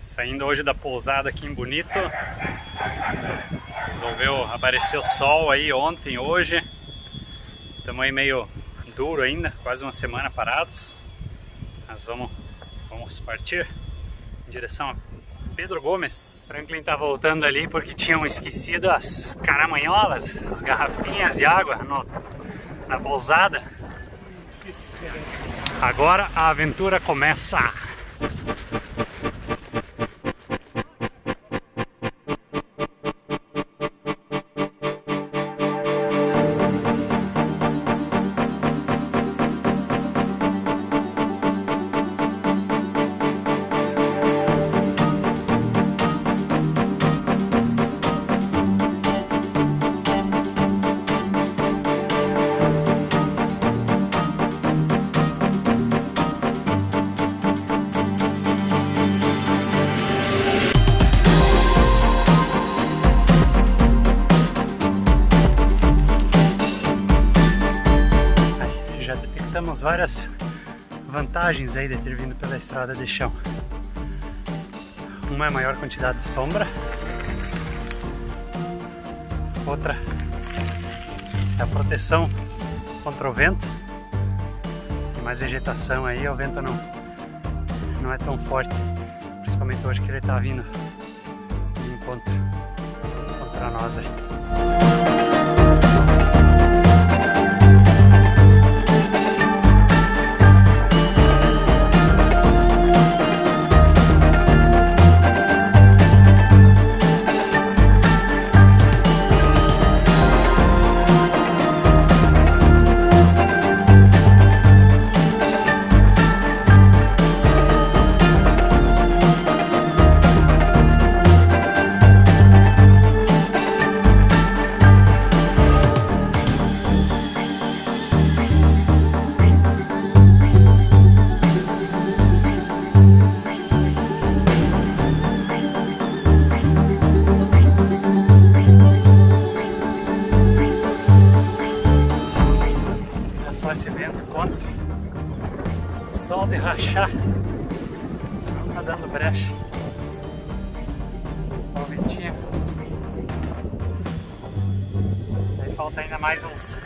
Saindo hoje da pousada aqui em Bonito. Resolveu aparecer o sol aí ontem, hoje. Estamos aí meio duro ainda, quase uma semana parados. Mas vamos partir em direção a Pedro Gomes. Franklin tá voltando ali porque tinham esquecido as caramanholas, as garrafinhas de água na pousada. Agora a aventura começa! Temos várias vantagens aí de ter vindo pela estrada de chão. Uma é a maior quantidade de sombra, outra é a proteção contra o vento. Tem mais vegetação aí, o vento não é tão forte, principalmente hoje que ele está vindo de encontro contra nós aí. Esse vento contra sol de rachar, não tá dando brecha. Olha o ventinho. Aí falta ainda mais uns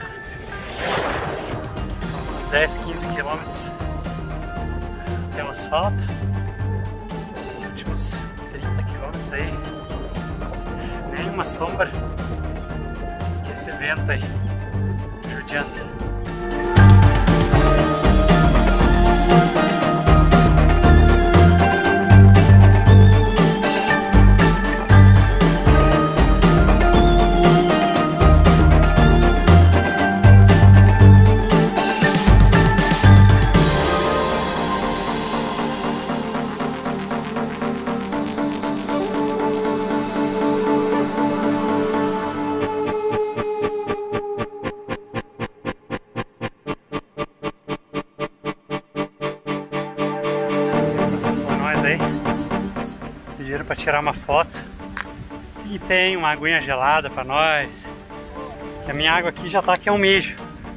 10, 15 quilômetros até o asfalto. Os últimos 30 quilômetros aí, nenhuma sombra, que esse vento aí judiando. Pediram para tirar uma foto e tem uma aguinha gelada para nós, que a minha água aqui já tá que é um mijo.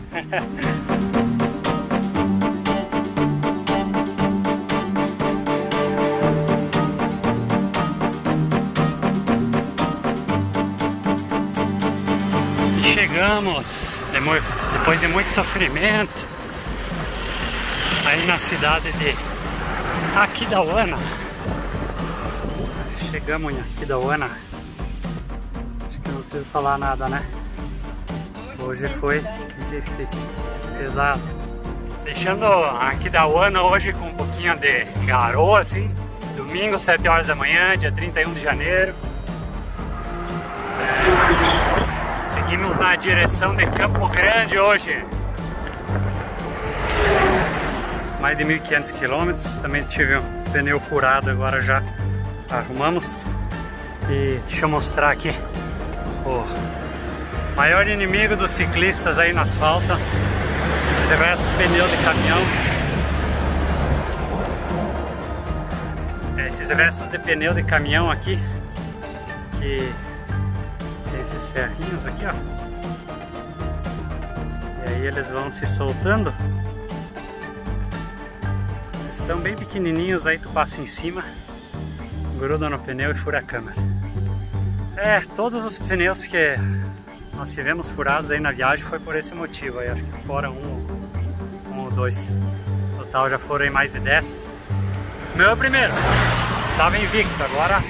E chegamos, depois de muito sofrimento, aí na cidade de Aquidauana. Chegamos em Aquidauana. Acho que não preciso falar nada, né? Hoje foi difícil, pesado. Deixando Aquidauana hoje com um pouquinho de garoa, assim. Domingo, 7 horas da manhã, dia 31 de janeiro. Seguimos na direção de Campo Grande hoje. Mais de 1.500 quilômetros. Também tive um pneu furado, agora já arrumamos. E deixa eu mostrar aqui o maior inimigo dos ciclistas aí no asfalto, esses restos de pneu de caminhão. Esses restos de pneu de caminhão aqui, que tem esses ferrinhos aqui, ó. E aí eles vão se soltando. Eles estão bem pequenininhos, aí tu passa em cima. gruda no pneu e fura a câmera. Todos os pneus que nós tivemos furados aí na viagem foi por esse motivo aí, acho que fora um ou dois. No total já foram aí mais de 10. Meu é o primeiro, estava invicto, agora...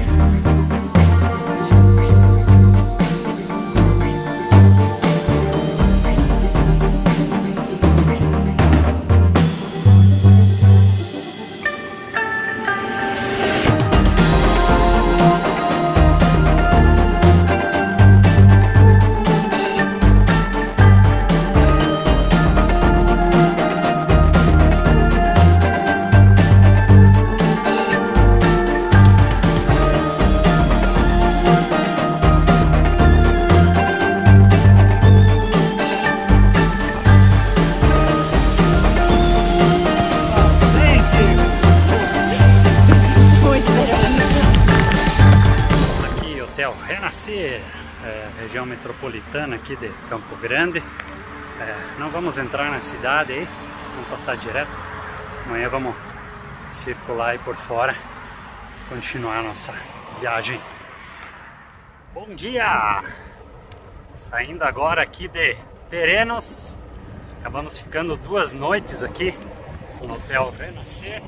Renascer, região metropolitana aqui de Campo Grande. Não vamos entrar na cidade aí, vamos passar direto. Amanhã vamos circular aí por fora, continuar a nossa viagem. Bom dia! Saindo agora aqui de Terenos, acabamos ficando 2 noites aqui no Hotel Renascer.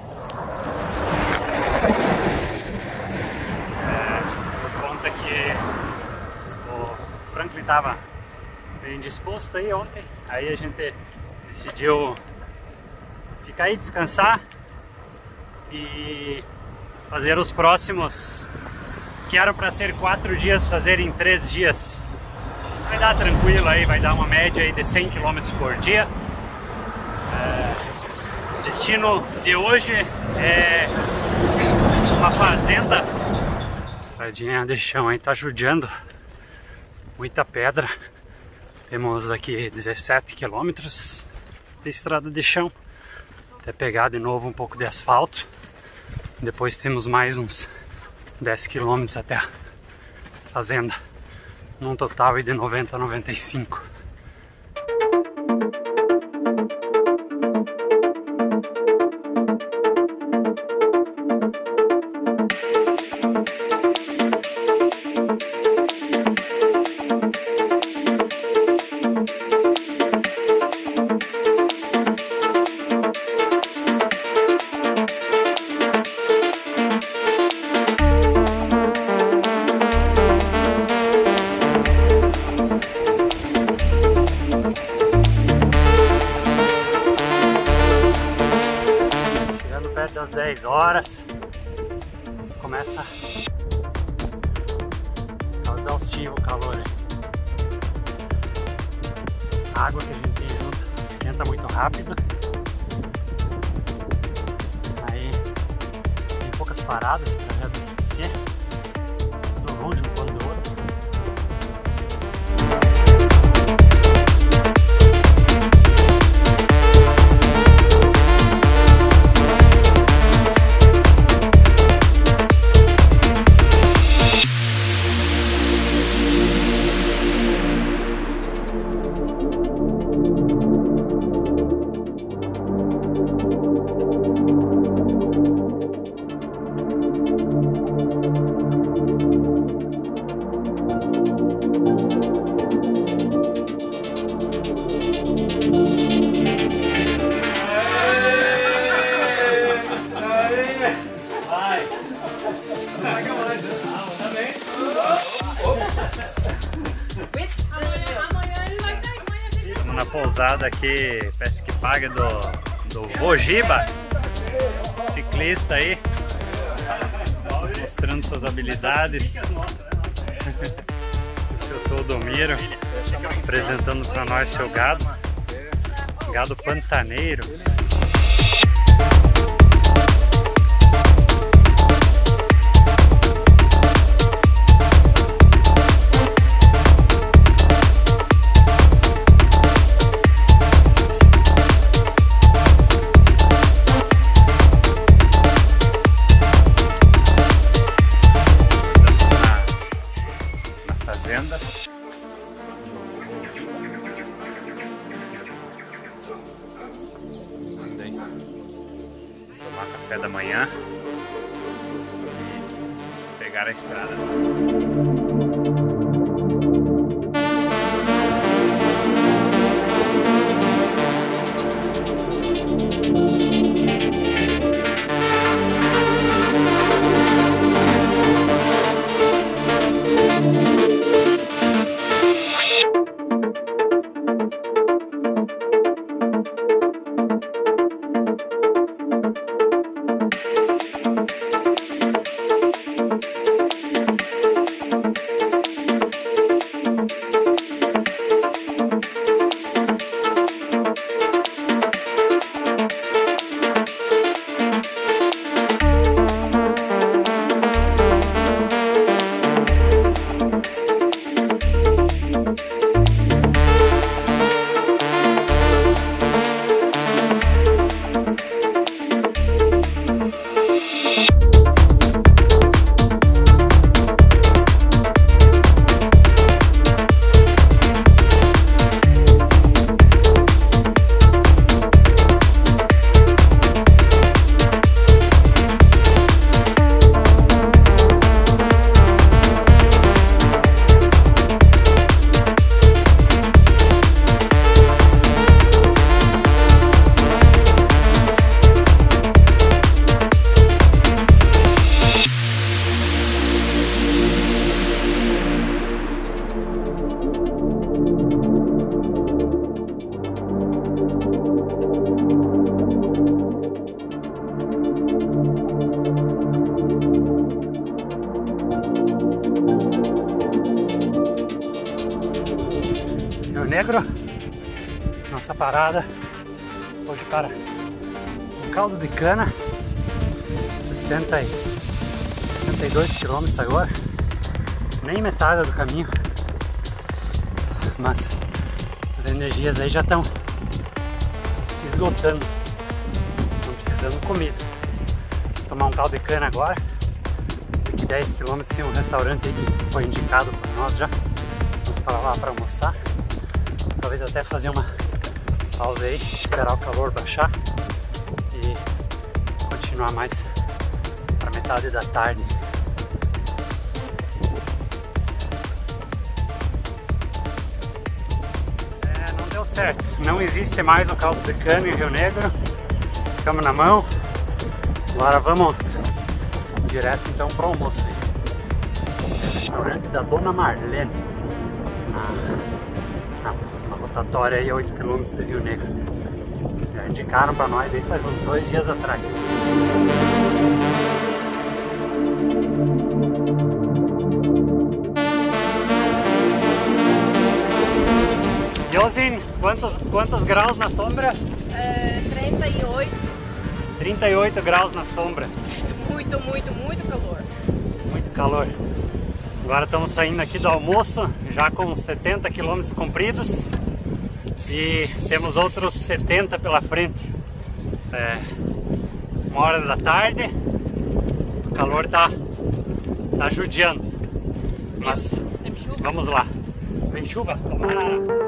Que o Franklin estava bem disposto aí ontem, aí a gente decidiu ficar aí, descansar e fazer os próximos, que eram para ser 4 dias, fazer em 3 dias. Vai dar tranquilo aí, vai dar uma média aí de 100 km por dia. O destino de hoje é uma fazenda. Estradinha de chão aí, tá judiando, muita pedra. Temos aqui 17 km de estrada de chão, até pegar de novo um pouco de asfalto. Depois temos mais uns 10 km até a fazenda, num total de 90 a 95. Das 10 horas começa a ficar exaustivo o calor aí. A água que a gente tem junto esquenta muito rápido, aí tem poucas paradas para reabastecer, tudo longe um pouco do outro. Estamos na pousada aqui, parece que paga do Bojiba, ciclista aí, mostrando suas habilidades. O seu Teodomiro apresentando para nós seu gado pantaneiro. Fazenda. Tomar café da manhã. pegar a estrada. Rio Negro, nossa parada hoje para o caldo de cana, 62 km agora, nem metade do caminho, mas as energias aí já estão se esgotando, estão precisando de comida. Vou tomar um caldo de cana agora, daqui 10 km tem um restaurante aí que foi indicado por nós já, vamos para lá para almoçar. Talvez até fazer uma pausa aí, esperar o calor baixar e continuar mais para metade da tarde. Não deu certo, não existe mais o caldo de cana em Rio Negro, ficamos na mão, agora vamos direto então para o almoço aí. Restaurante da Dona Marlene, na rotatória aí a 8 km de Rio Negro. Já indicaram para nós aí faz uns 2 dias atrás. Yosin, quantos graus na sombra? 38. 38 graus na sombra. Muito calor. Muito calor. Agora estamos saindo aqui do almoço, já com 70 km cumpridos e temos outros 70 pela frente. 1h da tarde, o calor tá judiando, mas vamos lá. Vem chuva? Tomara!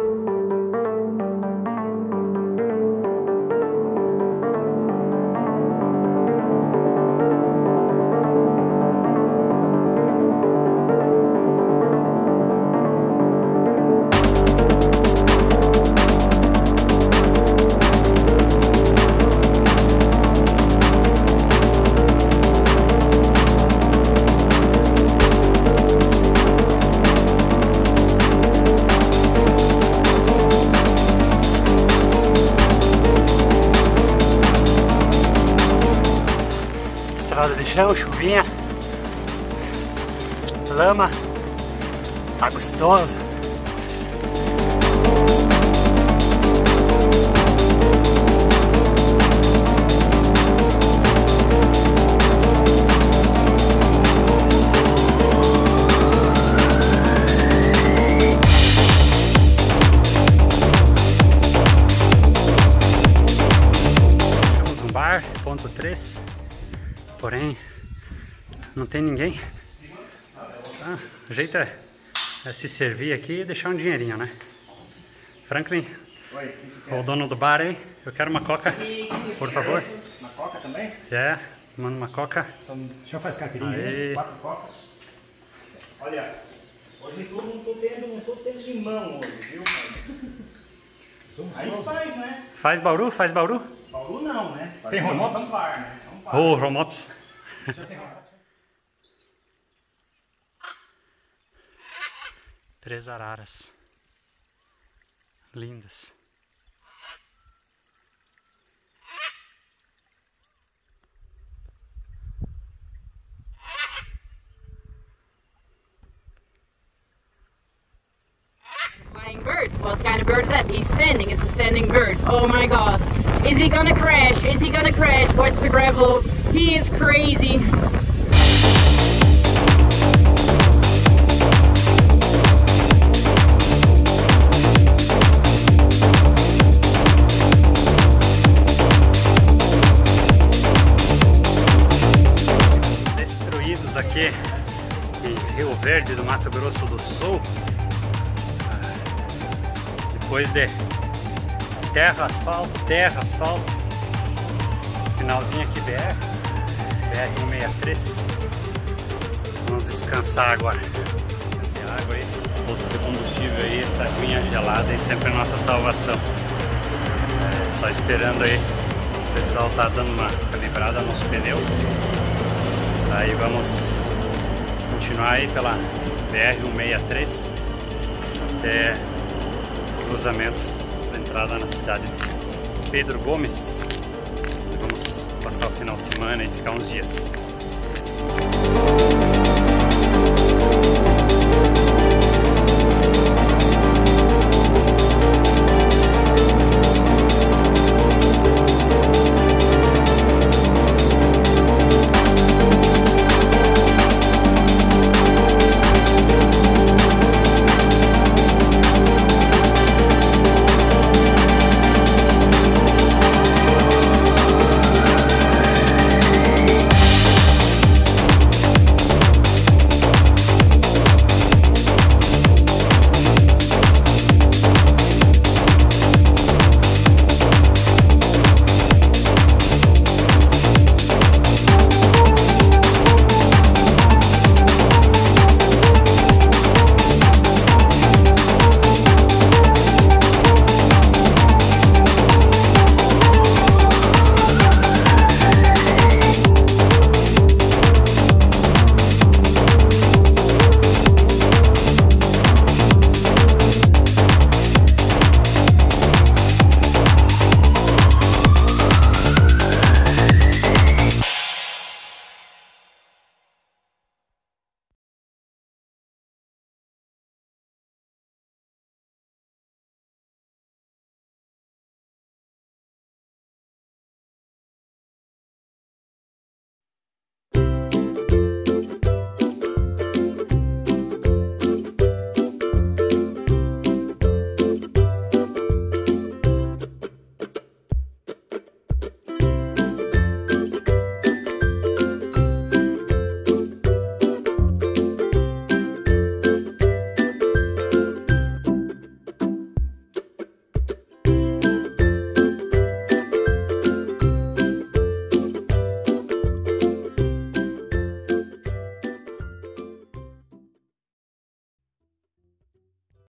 Estrada de chão, chuvinha, lama, tá gostoso. Chegamos num bar, ponto 3. Porém, não tem ninguém. O jeito é se servir aqui e deixar um dinheirinho, né? Franklin, oi, o dono do bar aí, eu quero uma coca, por favor. Uma coca também? Manda uma coca. Deixa eu fazer caipirinha, 4 cocas. Olha, hoje eu não tô tendo limão hoje, viu? Mas... aí faz, né? Faz Bauru? Faz Bauru? Bauru não, né? Tem Romops? Ampar, né? Ampar. Ô, Romops. Já tem Romops. 3 araras. Lindas. Flying bird. What kind of bird is that? He's standing. It's a standing bird. Oh my god. Is he gonna crash? Is he gonna crash? What's the gravel? He is crazy. Destruídos aqui em Rio Verde, do Mato Grosso do Sul. Depois de terra, asfalto, finalzinho aqui BR-163. Vamos descansar agora. Tem água aí, posto de combustível aí, essa aguinha gelada e sempre a nossa salvação. Só esperando aí, o pessoal tá dando uma calibrada nos pneus. Aí vamos continuar aí pela BR-163 até cruzamento da entrada na cidade de Pedro Gomes. Vamos passar o final de semana e ficar uns dias.